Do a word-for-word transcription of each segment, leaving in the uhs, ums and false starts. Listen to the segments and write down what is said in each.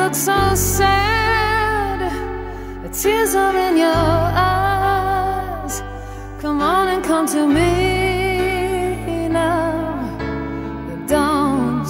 look so sad, the tears are in your eyes. Come on and come to me now. Don't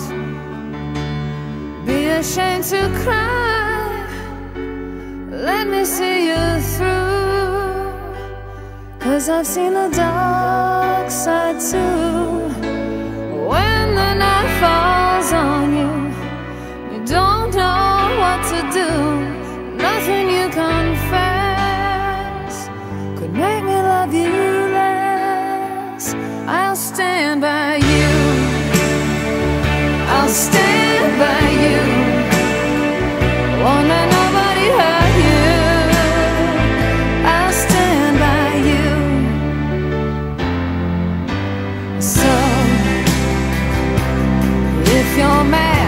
be ashamed to cry. Let me see you through, 'cause I've seen the dark side too. When the night falls on you, you don't know what to do. Nothing you confess could make me love you less. I'll stand by you, I'll stand by you. Won't let nobody hurt you. I'll stand by you. So if you're mad,